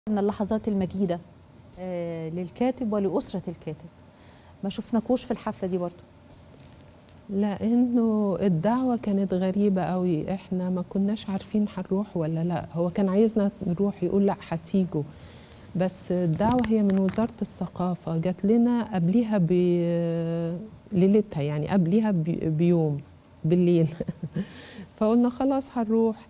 من اللحظات المجيدة للكاتب ولأسرة الكاتب. ما شفناكوش في الحفلة دي برضو؟ لأنه الدعوة كانت غريبة قوي، احنا ما كناش عارفين هنروح ولا لا. هو كان عايزنا نروح، يقول لا هتيجوا، بس الدعوة هي من وزارة الثقافة، جات لنا قبليها ليلتها، يعني قبليها بيوم بالليل فقلنا خلاص هنروح.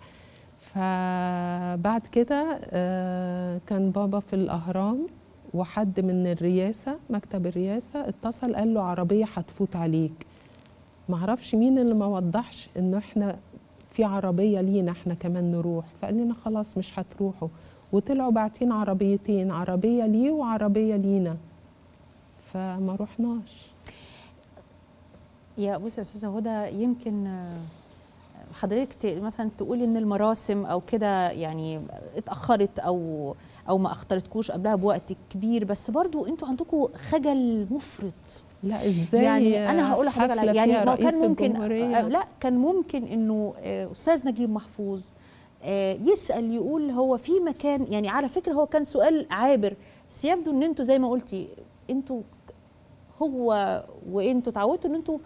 فبعد كده كان بابا في الأهرام، وحد من الرئاسة، مكتب الرئاسة، اتصل قال له عربية هتفوت عليك. معرفش مين اللي ما وضحش انه احنا في عربية لينا احنا كمان نروح، فقال لنا خلاص مش هتروحوا. وطلعوا باعتين عربيتين، عربية ليه وعربية لينا، فما روحناش. يا بصي يا استاذه هدى، يمكن حضرتك مثلا تقولي ان المراسم او كده يعني اتاخرت او ما اخترتكوش قبلها بوقت كبير، بس برضو انتوا عندكم خجل مفرط. لا ازاي؟ يعني انا هقول لحضرتك على يعني ما كان ممكن الجمهورية. لا كان ممكن انه استاذ نجيب محفوظ يسال، يقول هو في مكان، يعني على فكره هو كان سؤال عابر، بس يبدو ان انتوا زي ما قلتي انتوا هو وانتوا اتعودتوا ان انتوا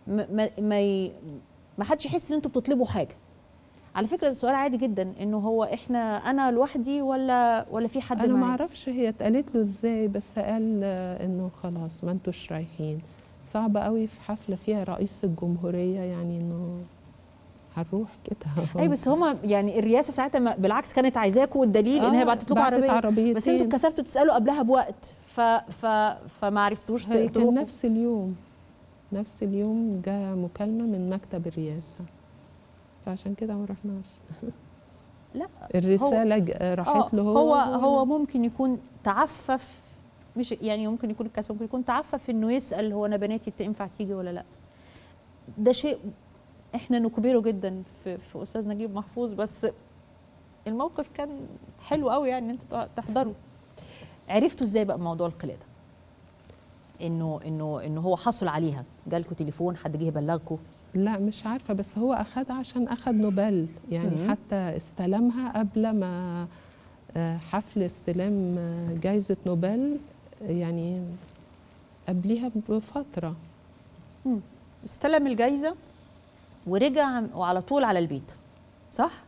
ما حدش يحس ان انتوا بتطلبوا حاجه. على فكره السؤال عادي جدا، انه هو انا لوحدي ولا في حد معايا. انا ما اعرفش هي اتقالت له ازاي، بس قال انه خلاص ما انتوش رايحين. صعب قوي في حفله فيها رئيس الجمهوريه، يعني انه هنروح كده. اي بس هما يعني الرئاسه ساعتها بالعكس كانت عايزاكم، والدليل ان هي بعتت لكم عربيه، بس انتوا اتكسفتوا تسالوا قبلها بوقت فما عرفتوش تروحوا. كان نفس اليوم جاء مكالمه من مكتب الرئاسه، فعشان كده ما رحناش. لا الرساله راحت له هو ممكن يكون تعفف، مش يعني ممكن يكون الكسف، ممكن يكون تعفف انه يسال هو انا بناتي تنفع تيجي ولا لا. ده شيء احنا نكبره جدا في استاذ نجيب محفوظ، بس الموقف كان حلو قوي يعني ان انتوا تحضروا. عرفتوا ازاي بقى موضوع القلاده؟ انه هو حصل عليها؟ جالكوا تليفون، حد جه بلغكوا؟ لا مش عارفه، بس هو اخدها عشان اخد نوبل، يعني حتى استلمها قبل ما حفل استلام جائزه نوبل، يعني قبليها بفتره. استلم الجائزه ورجع وعلى طول على البيت، صح؟